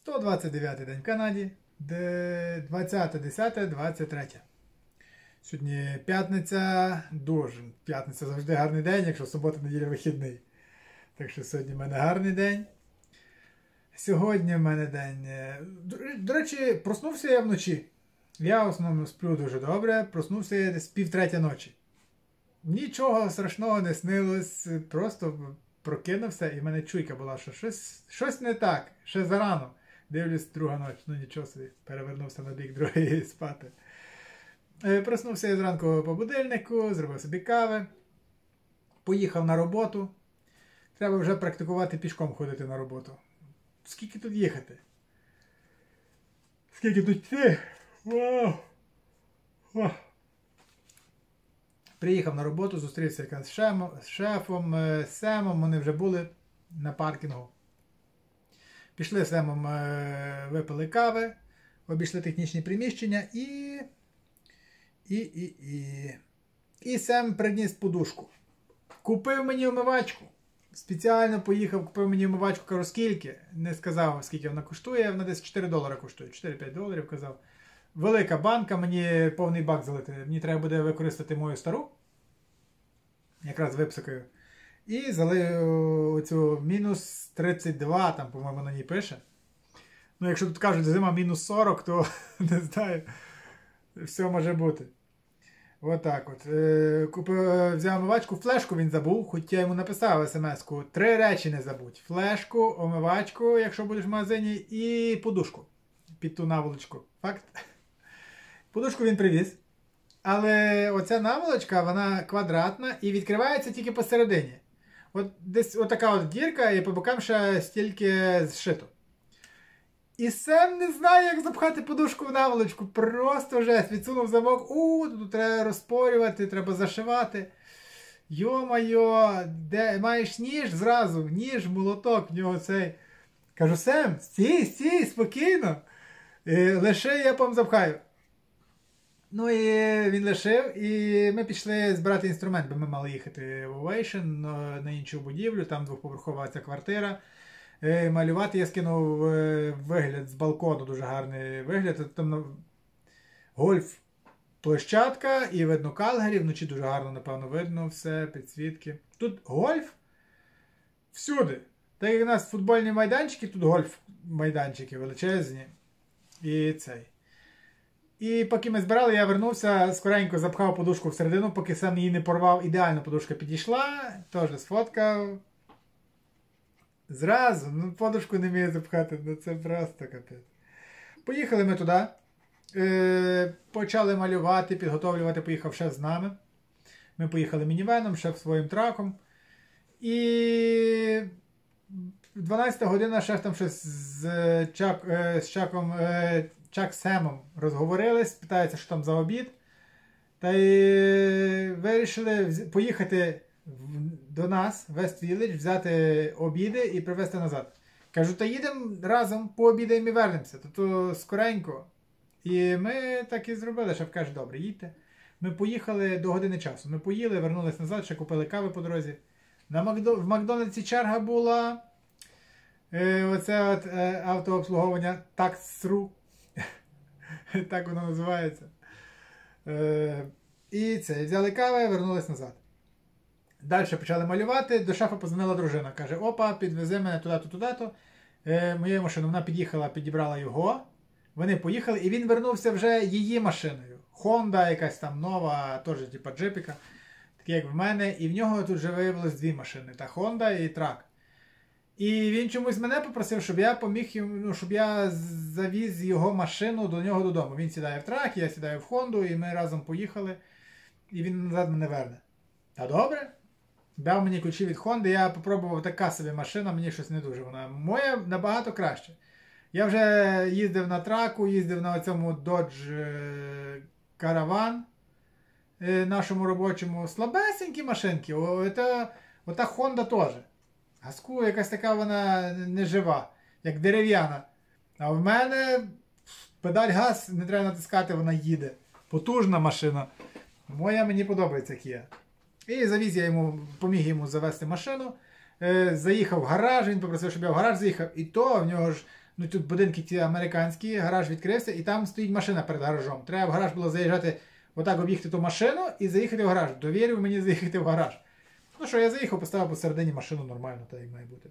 129 день в Канаді, 20.10.23. Сьогодні п'ятниця, п'ятниця завжди гарний день, якщо субота, неділя, вихідний. Так що сьогодні в мене гарний день. Сьогодні в мене день... До речі, проснувся я вночі. Я в основному сплю дуже добре, проснувся я десь 2:30 ночі. Нічого страшного не снилось, просто прокинувся і в мене чуйка була, що щось не так, ще зарано. Дивлюсь, друга ніч, ну нічого собі, перевернувся на бік другий спати. Проснувся я зранку по будильнику, зробив собі кави, поїхав на роботу. Треба вже практикувати пішком ходити на роботу. Скільки тут їхати? Скільки тут йти? Вау! Приїхав на роботу, зустрівся якраз з шефом, з Семом, вони вже були на паркінгу. Пішли з Семом, випили кави, обійшли технічні приміщення і Сем приніс подушку. Купив мені омивачку. Спеціально поїхав, купив мені омивачку, кажу, скільки. Не сказав, скільки вона коштує, вона десь $4 коштує, 4-5 доларів, казав. Велика банка, мені повний бак залити. Мені треба буде використати мою стару. Якраз випсикаю. І залию оцю мінус 32, там, по-моєму, на ній пише. Ну, якщо тут кажуть, зима мінус 40, то не знаю. Все може бути. Отак от. Взяв омивачку, флешку він забув, хоч я йому написав смс-ку. 3 речі не забудь. Флешку, омивачку, якщо будеш в магазині, і подушку. Під ту наволочку. Факт. Подушку він привіз. Але оця наволочка, вона квадратна і відкривається тільки посередині. От десь отака от дірка і по бокам ще стільки зшито. І Сем не знає, як запхати подушку в наволочку. Просто жесть. Відсунув замок. Тут треба розпорювати, треба зашивати. Йо-майо, де маєш ніж зразу? Ніж, молоток в нього цей. Кажу, Сем, стій, спокійно. Лише я вам запхаю. Ну і він лишив, і ми пішли збирати інструмент, бо ми мали їхати в Ovation на іншу будівлю, там двохповерхова ця квартира. Малювати я скинув вигляд з балкону, дуже гарний вигляд. Там гольф-площадка і видно Калгарі, вночі дуже гарно, напевно, видно все, підсвітки. Тут гольф всюди. Так як у нас футбольні майданчики, тут гольф-майданчики величезні. І цей. І поки ми збирали, я вернувся, скоренько запхав подушку всередину, поки сам її не порвав. Ідеально подушка підійшла, теж сфоткав. Зразу, подушку не вмію запхати, це просто капець. Поїхали ми туди, почали малювати, підготовлювати, поїхав шеф з нами. Ми поїхали мінівеном, шеф своїм траком. І 12 година шеф там щось з Чак Семом розговорились, питаються, що там за обід. Та й вирішили поїхати до нас, в West Village, взяти обіди і привезти назад. Кажу, та їдемо разом, пообідаємо і вернемося. Тобто скоренько. І ми так і зробили. Шеф каже, добре, їдьте. Ми поїхали до години часу. Ми поїли, вернулись назад, ще купили кави по дорозі. В Макдональдсі черга була. Оце от автообслуговування Tax-Thru. Так воно називається. І це, взяли кави, вернулись назад. Далі почали малювати, до шефа позвонила дружина. Каже, опа, підвези мене туди-то, туди-то. Моєю машиною, вона під'їхала, підібрала його. Вони поїхали, і він вернувся вже її машиною. Honda якась там нова, теж типа джипіка. Такі як в мене. І в нього тут вже виявилось 2 машини. Та Honda і трак. І він чомусь мене попросив, щоб я поміг йому, щоб я завіз його машину до нього додому. Він сідає в трак, я сідаю в Хонду, і ми разом поїхали. І він назад мене верне. Та добре. Дав мені ключі від Хонди, я попробував, така собі машина, мені щось не дуже. Вона моя набагато краще. Я вже їздив на траку, їздив на цьому Dodge Caravan нашому робочому. Слабесенькі машинки. Ота Honda теж. Газку якась така вона нежива, як дерев'яна. А в мене педаль газ, не треба натискати, вона їде. Потужна машина. Моя мені подобається Kia. І завіз я йому, поміг йому завести машину. Заїхав в гараж, він попросив, щоб я в гараж заїхав. І то в нього ж, ну тут будинки ті американські, гараж відкрився, і там стоїть машина перед гаражом. Треба в гараж було заїжджати, отак об'їхати ту машину і заїхати в гараж. Довірив мені заїхати в гараж. Ну що, я заїхав, поставив посередині машину нормально, так як має бути.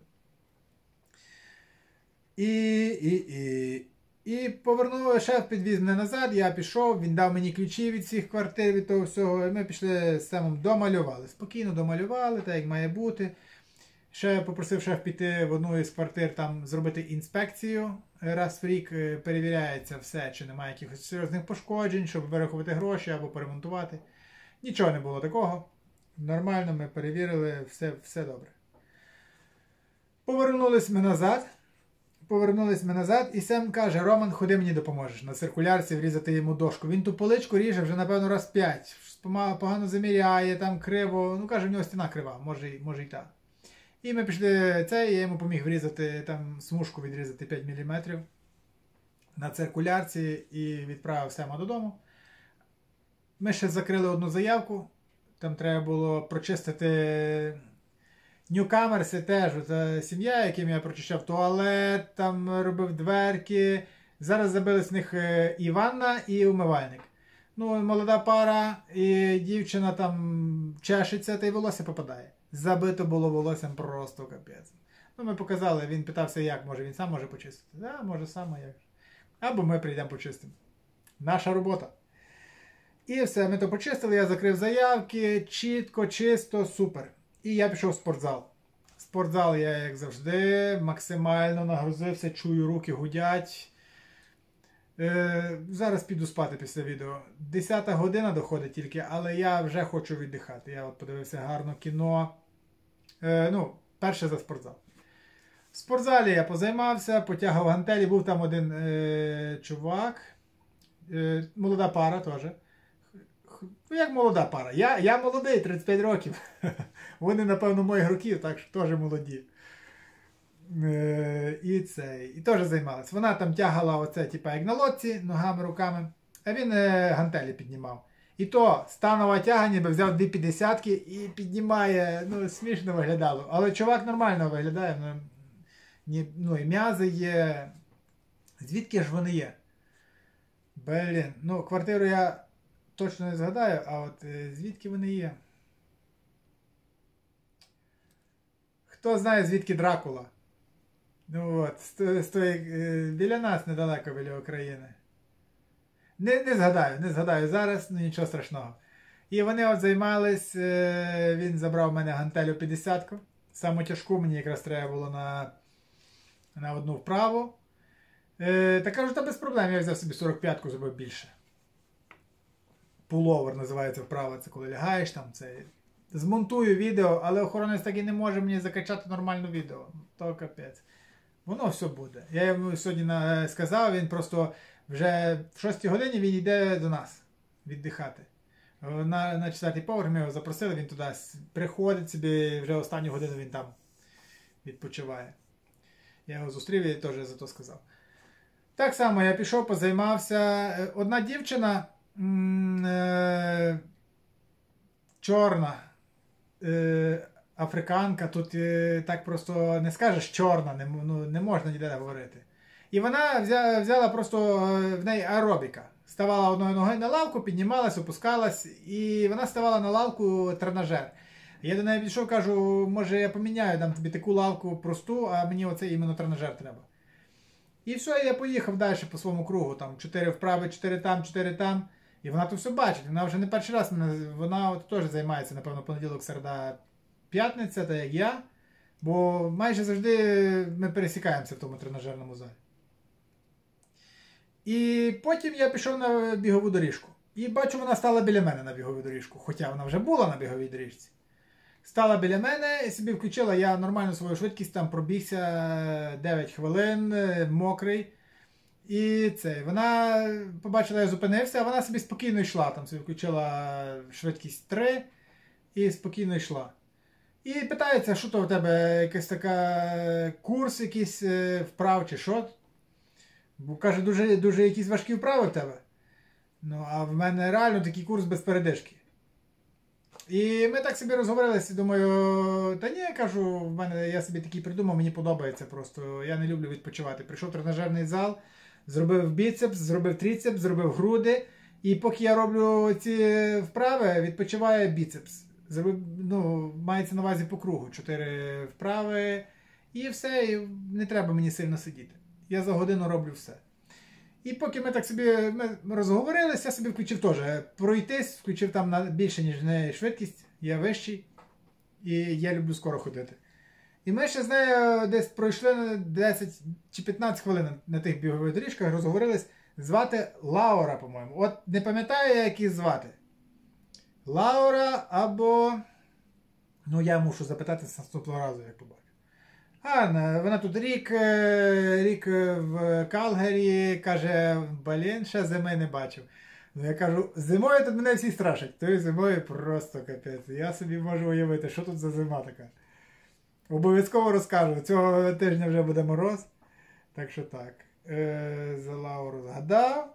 І повернув, шеф підвіз мене назад, я пішов, він дав мені ключі від всіх квартир, від того всього, і ми пішли з Семом домалювали. Спокійно домалювали, так як має бути. Ще попросив шеф піти в одну із квартир, там зробити інспекцію. Раз в рік перевіряється все, чи немає якихось серйозних пошкоджень, щоб вирахувати гроші або поремонтувати. Нічого не було такого. Нормально, ми перевірили, все добре. Повернулись ми назад, і Сем каже: Роман, ходи, мені допоможеш на циркулярці врізати йому дошку. Він ту поличку ріже вже, напевно, раз 5. Погано заміряє, там криво. Ну, каже, в нього стіна крива, може і так. І ми пішли я йому поміг врізати, там смужку відрізати 5 мм на циркулярці і відправив Сема додому. Ми ще закрили одну заявку. Там треба було прочистити Newcomers, теж сім'я, яким я прочищав туалет, там робив дверки. Зараз забили з них і ванна, і умивальник. Ну, молода пара, і дівчина там чешеться, та й волосся попадає. Забито було волоссям просто капець. Ну, ми показали, він питався, як, може він сам може почистити. Да, може сам, а як. Або ми прийдемо почистимо. Наша робота. І все, ми то почистили, я закрив заявки, чітко, чисто, супер. І я пішов в спортзал. Спортзал я, як завжди, максимально нагрузився, чую, руки гудять. Зараз піду спати після відео. 10 година доходить тільки, але я вже хочу віддихати. Я от подивився гарно кіно. Перше за спортзал. В спортзалі я позаймався, потягав гантелі, був там один чувак, молода пара теж. Ну, як молода пара. Я молодий, 35 років. Вони, напевно, моїх років, так що теж молоді. І теж займалась. Вона там тягала оце, як на лодці, ногами, руками, а він гантелі піднімав. І то станове тяга, ніби взяв 2,50 і піднімає, смішно виглядало. Але чувак нормально виглядає, і м'язи є. Звідки ж вони є? Квартиру я точно не згадаю, а от звідки вони є? Хто знає, звідки Дракула? Біля нас недалеко, біля України. Не згадаю зараз, нічого страшного. І вони от займались, він забрав в мене гантелю 50-ку. Саму тяжку мені якраз треба було на одну вправу. Та кажу, та без проблем, я взяв собі 45-ку, зробив більше. Пуловер називається вправа, це коли лягаєш там, це... Змонтую відео, але охоронець так і не може мені закачати нормальне відео. То капець. Воно все буде. Я йому сьогодні сказав, він просто вже в 6 годині він йде до нас віддихати. На 4-й поверх ми його запросили, він туди приходить собі, вже останню годину він там відпочиває. Я його зустрів і теж за то сказав. Так само я пішов, позаймався. Одна дівчина чорна, африканка, тут так просто не скажеш чорна, не можна ніде говорити. І вона взяла просто, в неї аеробіка. Ставала одною ногою на лавку, піднімалась, опускалась, і вона ставала на лавку тренажер. Я до неї підійшов, кажу, може я поміняю, дам тобі таку лавку просту, а мені оцей іменно тренажер треба. І все, я поїхав далі по своєму кругу, там 4 вправи, 4 там, 4 там. І вона то все бачить, вона вже не перший раз, вона от теж займається, напевно, понеділок, середа, п'ятниця, так як я. Бо майже завжди ми пересікаємося в тому тренажерному залі. І потім я пішов на бігову доріжку. І бачу, вона стала біля мене на бігову доріжку, хоча вона вже була на біговій доріжці. Стала біля мене і собі включила, я нормально свою швидкість там пробігся 9 хвилин, мокрий. І вона побачила, я зупинився, а вона собі спокійно йшла, там собі включила швидкість 3 і спокійно йшла. І питається, що то у тебе, якийсь така курс, якийсь вправ чи що? Бо каже, дуже якісь важкі вправи в тебе. Ну, а в мене реально такий курс без передишки. І ми так собі розговорилися, думаю, та ні, кажу, в мене, я собі такий придумав, мені подобається просто, я не люблю відпочивати. Прийшов в тренажерний зал, зробив біцепс, зробив тріцепс, зробив груди, і поки я роблю ці вправи, відпочиває біцепс. Зробив, ну, мається на увазі по кругу, 4 вправи, і все, і не треба мені сильно сидіти. Я за годину роблю все. І поки ми так собі розговорилися, я собі включив теж пройтись, включив там на більше, ніж не швидкість, я вищий, і я люблю скоро ходити. І ми ще з нею десь пройшли 10 чи 15 хвилин на тих бігових доріжках, розговорились, звати Лаура, по-моєму. От не пам'ятаю, як її звати. Лаура або... Ну, я мушу запитати з наступного разу, як побачу. Вона тут рік в Калгарі, каже, блін, ще зими не бачив. Ну, я кажу, зимою тут мене всі страшать. Тою зимою просто капець. Я собі можу уявити, що тут за зима така. Обов'язково розкажу. Цього тижня вже буде мороз. Так що так. За Лауру згадав.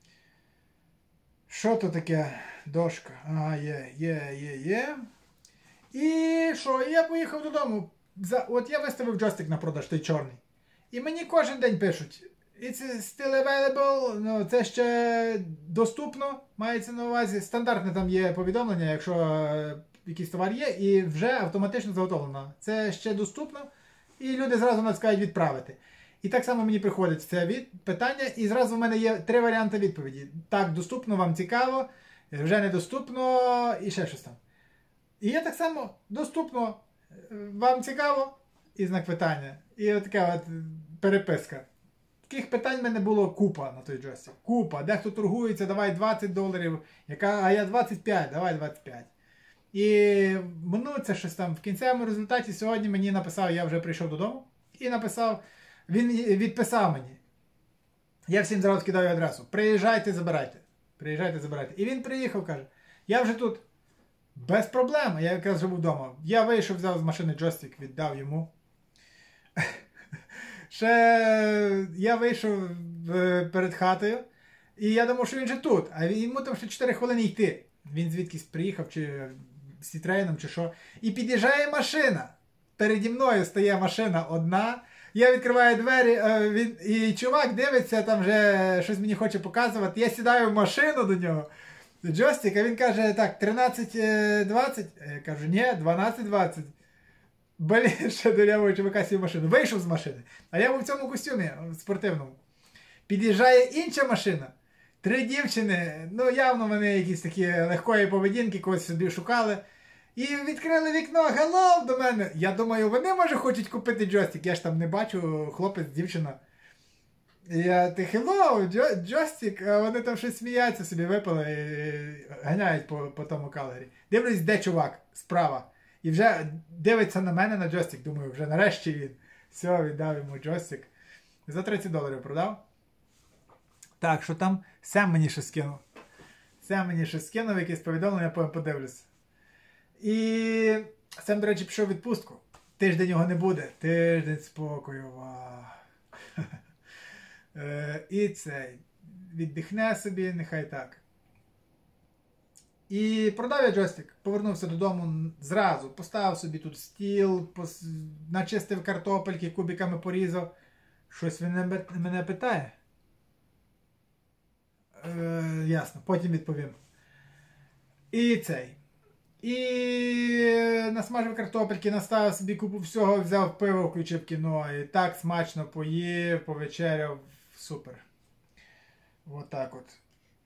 Що то таке? Дошка. Ага, є. І що? Я поїхав додому. От я виставив джойстик на продаж, той чорний. І мені кожен день пишуть. It's still available, ну, це ще доступно, мається на увазі. Стандартне там є повідомлення, якщо якийсь товар є, і вже автоматично заготовлено. Це ще доступно, і люди зразу натискають відправити. І так само мені приходить це питання, і зразу в мене є 3 варіанти відповіді. Так, доступно, вам цікаво, вже недоступно, і ще щось там. І є так само доступно, вам цікаво, і знак питання. І от така от переписка. Таких питань в мене було купа на той джойстик. Купа. Дехто торгується, давай $20, а я 25, давай 25. І минуться щось там. В кінцевому результаті сьогодні мені написав, я вже прийшов додому, і написав, він відписав мені. Я всім зразу скидаю адресу. Приїжджайте, забирайте. Приїжджайте, забирайте. І він приїхав, каже, я вже тут. Без проблем. Я якраз живу вдома. Я вийшов, взяв з машини джойстик, віддав йому. Ще я вийшов перед хатою, і я думав, що він же тут. А йому там ще 4 хвилини йти. Він звідкись приїхав, чи з Сітрейном, чи що. І під'їжджає машина. Переді мною стає машина одна. Я відкриваю двері, і чувак дивиться, там вже щось мені хоче показувати. Я сідаю в машину до нього. Джойстик, а він каже, так, 13:20. Я кажу, ні, 12:20. Блін, ще дурявого чувака сів в машину. Вийшов з машини. А я був в цьому костюмі спортивному. Під'їжджає інша машина. 3 дівчини, ну явно вони якісь такі легкої поведінки, когось собі шукали. І відкрили вікно, hello, до мене. Я думаю, вони, може, хочуть купити джойстик. Я ж там не бачу, хлопець, дівчина. Я ти hello, джойстик, а вони там щось сміються, собі випали і ганяють по тому Калгарі. Дивлюсь, де чувак, справа. І вже дивиться на мене на джойстик, думаю, вже нарешті він. Все, віддав йому джойстик. За $30 продав. Так, що там Сем мені ще скинув. Сем мені ще скинув, якесь повідомлення, я потім подивлюсь. І Сем, до речі, пішов у відпустку. Тиждень його не буде. Тиждень спокою. І цей. Віддихне собі, нехай так. І продав я джойстик, повернувся додому зразу, поставив собі тут стіл, начистив картопельки, кубиками порізав. Щось він мене питає. Ясно, потім відповім. І цей. І насмажив картопельки, наставив собі купу всього, взяв пиво, включив кіно. І так смачно поїв, повечеряв. Супер. Отак от.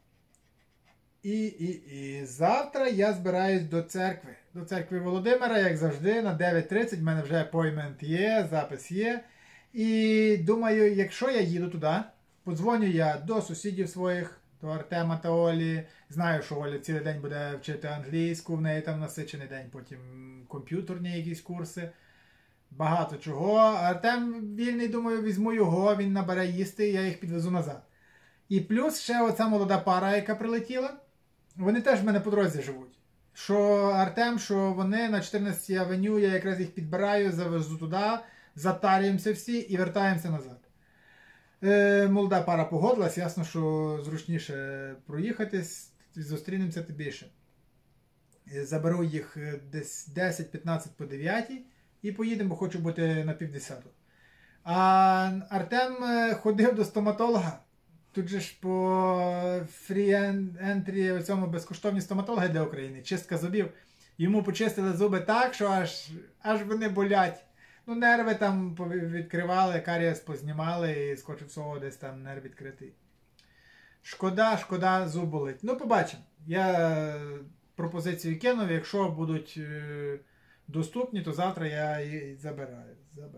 І завтра я збираюсь до церкви. До церкви Володимира, як завжди, на 9:30. В мене вже апоймент є, запис є. І думаю, якщо я їду туди, подзвоню я до сусідів своїх, до Артема та Олі. Знаю, що Оля цілий день буде вчити англійську, в неї там насичений день, потім комп'ютерні якісь курси. Багато чого. Артем вільний, думаю, візьму його, він набере їсти, я їх підвезу назад. І плюс ще оця молода пара, яка прилетіла, вони теж в мене по дорозі живуть. Що Артем, що вони на 14-й авеню, я якраз їх підбираю, завезу туди, затарюємося всі і вертаємося назад. Молода пара погодилась, ясно, що зручніше проїхатись, зустрінемося тим більше. Заберу їх десь 10-15 по 9 і поїдемо, бо хочу бути на 9:30. А Артем ходив до стоматолога. Тут же ж по фрі-ентрі цьому безкоштовні стоматологи для України, чистка зубів. Йому почистили зуби так, що аж вони болять. Ну, нерви там відкривали, карієс познімали і скоріше всього десь там нерв відкритий. Шкода, зуб болить. Ну, побачимо. Я пропозицію кинув, якщо будуть доступні, то завтра я її забираю.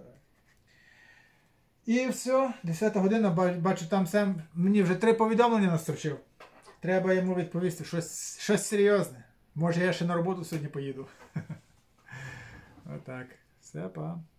І все, 10 година, бачу, там Сем мені вже 3 повідомлення настрочив. Треба йому відповісти, щось серйозне. Може я ще на роботу сьогодні поїду. Отак. Все, па.